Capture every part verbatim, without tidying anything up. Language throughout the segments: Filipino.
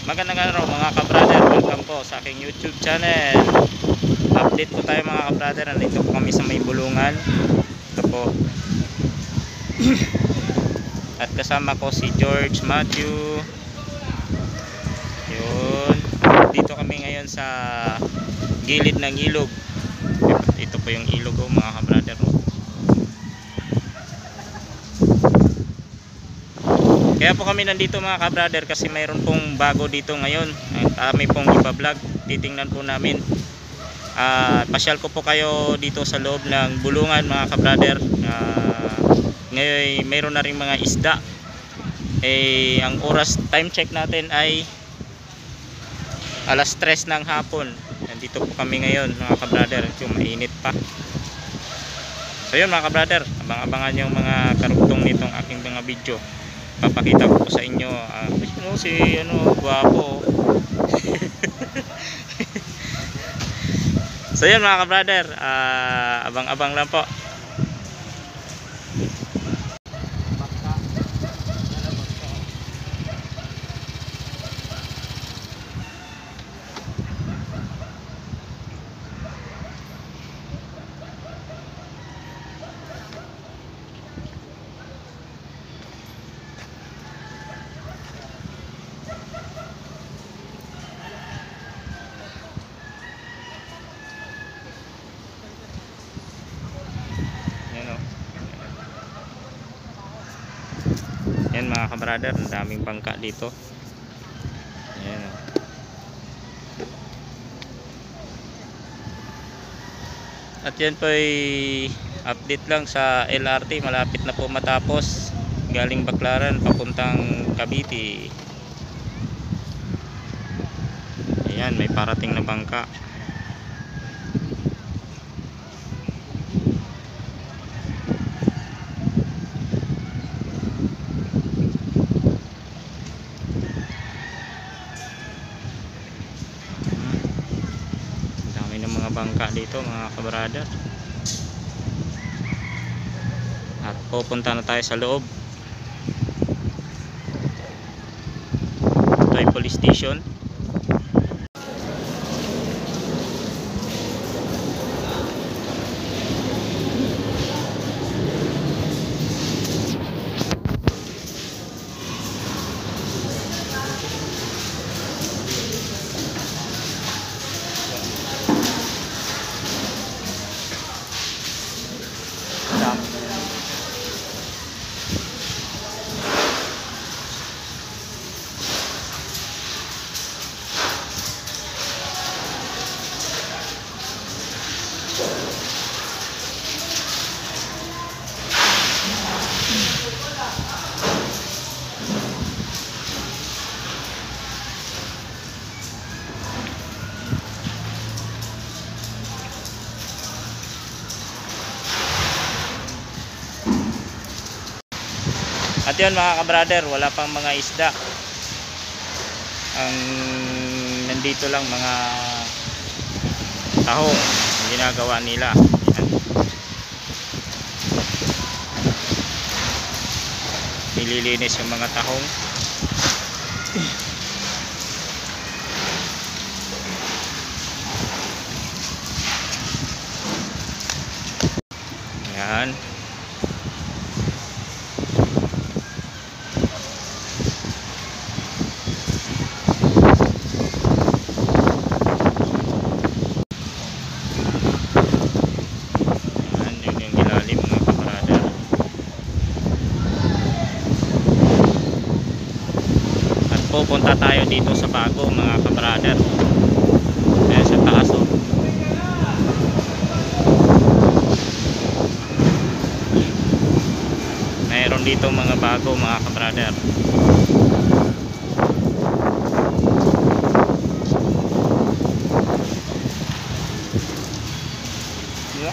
Magandang araw mga ka-brother, welcome po sa aking YouTube channel. Update po tayo mga ka-brother. Nandito po kami sa may bulungan. Ito po. At kasama ko si George Matthew. Yun. Dito kami ngayon sa gilid ng ilog. Ito po yung ilog oh, mga ka-brother. Kaya po kami nandito mga ka-brother kasi mayroon pong bago dito ngayon. Kami pong iba-vlog. Titingnan po namin. Uh, pasyal ko po kayo dito sa loob ng bulungan mga ka-brother. Uh, ngayon mayroon na rin mga isda. Eh, ang oras time check natin ay alas tres ng hapon. Nandito po kami ngayon mga ka-brother. Yung mainit pa. So yun mga ka-brother, abang-abangan yung mga karugtong nitong aking mga video. Papakita ko po sa inyo uh, ano, si ano, guwapo. So yun mga ka-brother, uh, abang-abang lang po. Yan mga ka-brother, ang daming bangka dito. Ayan. At yan po ay update lang sa L R T. Malapit na po matapos. Galing Baclaran papuntang Cavite. Ayan, may parating na bangka. Bangka dito mga ka-brother. At pupunta na tayo sa loob. Ito ay police station. At yun mga ka-brother, wala pang mga isda. Ang nandito lang mga tahong ang ginagawa nila. Yan. Nililinis yung mga tahong. Yan. Pupunta tayo dito sa bago mga ka-brother. Ayan sa taas oh. Mayroon dito mga bago mga ka-brother. Yeah.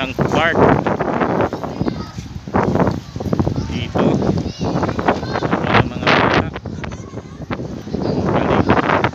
ng part dito. Ayan ang mga bata. Galing.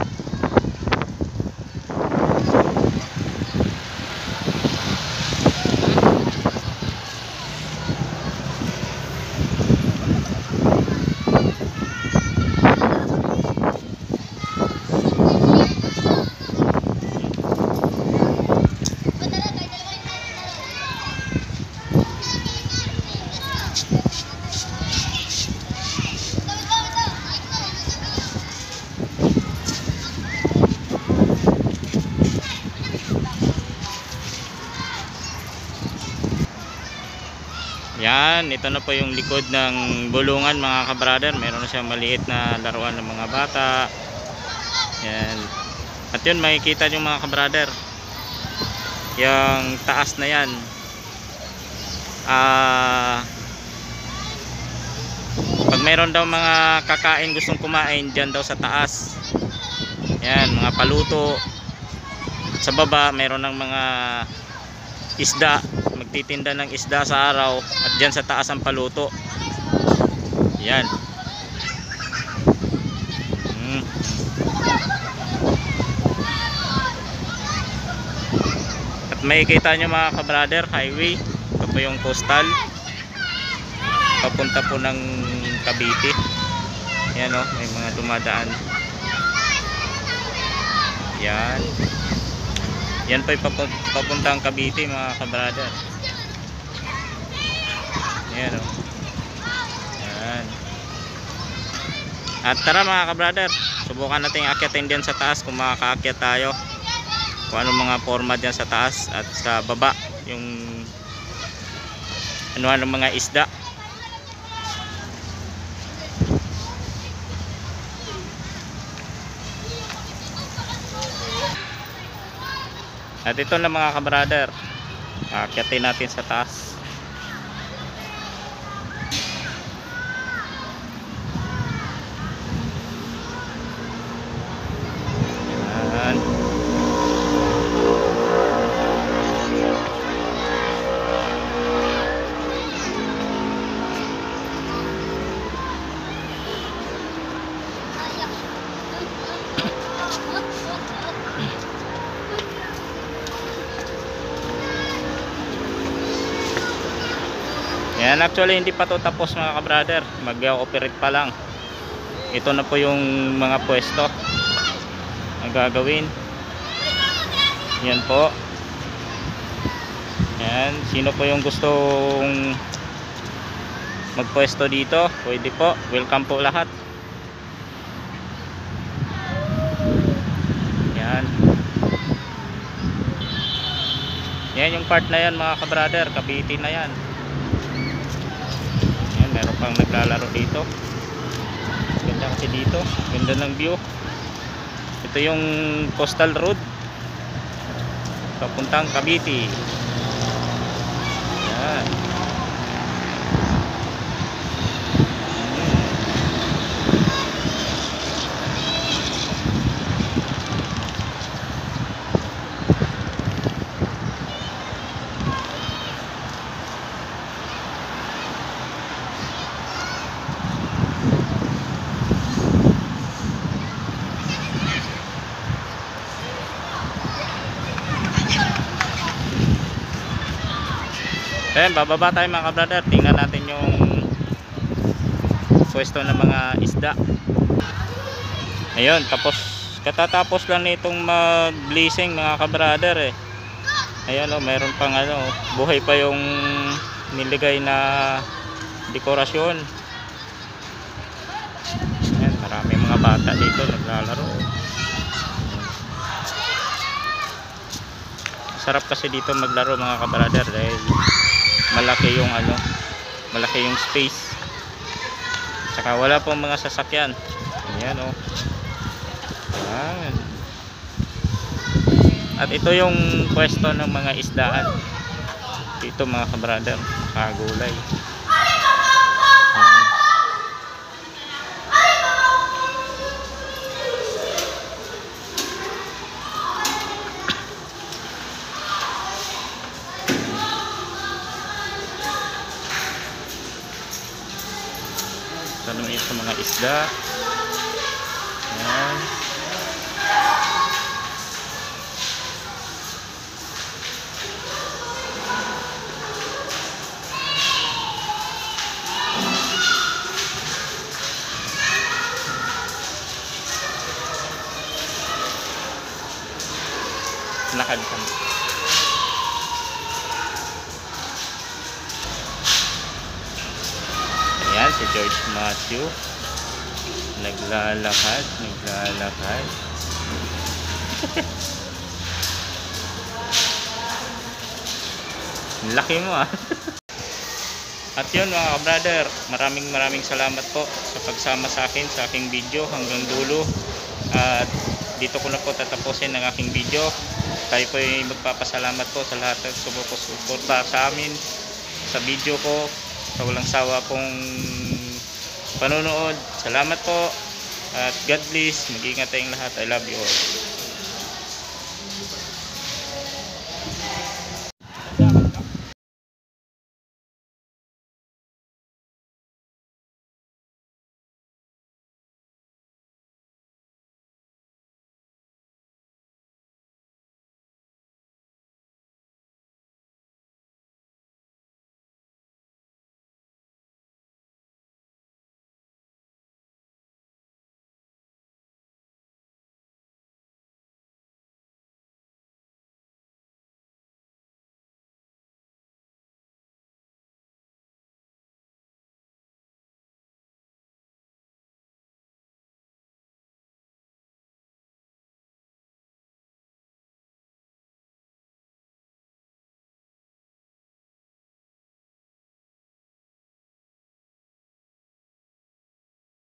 Yan, ito na po yung likod ng bulungan mga kabrader. Meron na siyang maliit na laruan ng mga bata. Yan. At yun, makikita nyo mga kabrader, yung taas na yan. Ah, pag meron daw mga kakain gustong kumain, dyan daw sa taas. Yan, mga paluto. Sa baba, meron ng mga isda, magtitinda ng isda sa araw, at dyan sa taas ang paluto. Yan. hmm. At makikita nyo mga kabrader, highway. Ito po yung coastal papunta po ng Cavite. Yan o, may mga dumadaan. Yan. Yan po yung papuntang Cavite mga kabrader. Yan o. Yan. At tara mga kabrader, subukan natin akyatin din sa taas kung makakaakyat tayo. Kung anong mga forma dyan sa taas at sa baba. Yung ano-ano mga isda. At ito na mga kabrader, akyatin natin sa taas. Yan. Yan, actually hindi pa to tapos mga kabrader, mag-ooperate pa lang. Ito na po yung mga pwesto na gagawin. Yan po. Yan, sino po yung gustong magpwesto dito, pwede po, welcome po lahat. Yan. Yan yung part na yan mga kabrader, Cavite na yan. Meron pang naglalaro dito. Ganda kasi dito, ganda ng view. Ito yung coastal road papuntang Cavite. Yan. Ayan, bababa tayo mga kabrader. Tingnan natin yung pwesto ng mga isda. Ayun, tapos katatapos lang nitong mag-blazing mga kabrader eh. Ayan o, oh, mayroon pang ano, buhay pa yung niligay na dekorasyon. Ayan, marami mga bata dito naglalaro. Sarap kasi dito maglaro mga kabrader dahil malaki yung ano, malaki yung space. Saka wala pong mga sasakyan. Ayan o. Ayan. At ito yung pwesto ng mga isdaan. Dito mga kabrader, kagulay. Ayan. sa mga isda. Ayan. Lakad kami. Ayan si George Matthew. Naglalakad, naglalakad. Laki mo ah. At yun mga ka-brother, maraming maraming salamat po sa pagsama sa akin sa aking video hanggang dulo. At dito ko na po tatapusin ang aking video. Tayo po ay magpapasalamat po sa lahat ng sumusuporta sa amin sa video ko, sa walang sawa pong panonood. Salamat po at God bless. Mag-ingat tayong lahat. I love you all.